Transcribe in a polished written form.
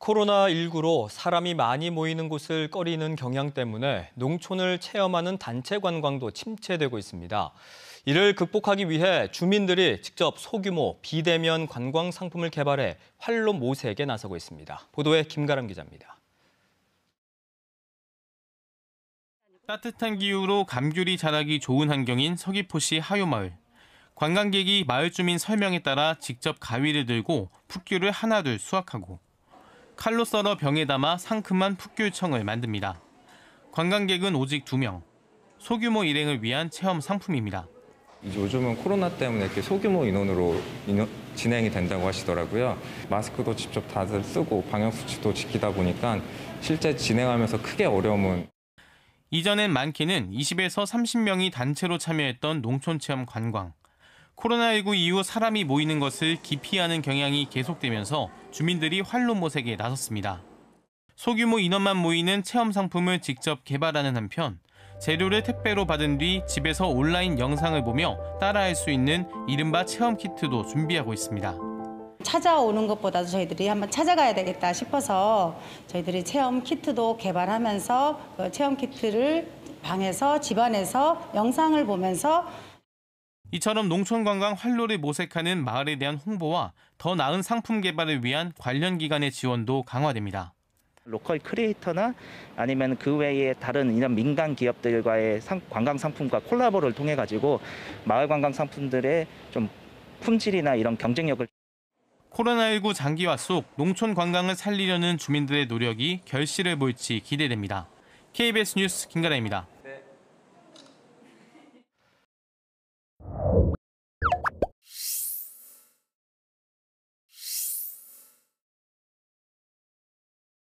코로나19로 사람이 많이 모이는 곳을 꺼리는 경향 때문에 농촌을 체험하는 단체 관광도 침체되고 있습니다. 이를 극복하기 위해 주민들이 직접 소규모 비대면 관광 상품을 개발해 활로 모색에 나서고 있습니다. 보도에 김가람 기자입니다. 따뜻한 기후로 감귤이 자라기 좋은 환경인 서귀포시 하요마을. 관광객이 마을 주민 설명에 따라 직접 가위를 들고 풋귤을 하나둘 수확하고 칼로 썰어 병에 담아 상큼한 풋귤청을 만듭니다. 관광객은 오직 2명. 소규모 일행을 위한 체험 상품입니다. 요즘은 코로나 때문에 이렇게 소규모 인원으로 진행이 된다고 하시더라고요. 마스크도 직접 다들 쓰고 방역수칙도 지키다 보니까 실제 진행하면서 크게 어려움은. 이전엔 많게는 20에서 30명이 단체로 참여했던 농촌체험 관광. 코로나19 이후 사람이 모이는 것을 기피하는 경향이 계속되면서 주민들이 활로 모색에 나섰습니다. 소규모 인원만 모이는 체험 상품을 직접 개발하는 한편 재료를 택배로 받은 뒤 집에서 온라인 영상을 보며 따라할 수 있는 이른바 체험 키트도 준비하고 있습니다. 찾아오는 것보다도 저희들이 한번 찾아가야 되겠다 싶어서 저희들이 체험 키트도 개발하면서 그 체험 키트를 방에서 집안에서 영상을 보면서 이처럼 농촌관광 활로를 모색하는 마을에 대한 홍보와 더 나은 상품 개발을 위한 관련 기관의 지원도 강화됩니다. 로컬 크리에이터나 아니면 그 외에 다른 이런 민간 기업들과의 관광 상품과 콜라보를 통해 가지고 마을 관광 상품들의 좀 품질이나 이런 경쟁력을. 코로나19 장기화 속 농촌 관광을 살리려는 주민들의 노력이 결실을 볼지 기대됩니다. KBS 뉴스 김가라입니다.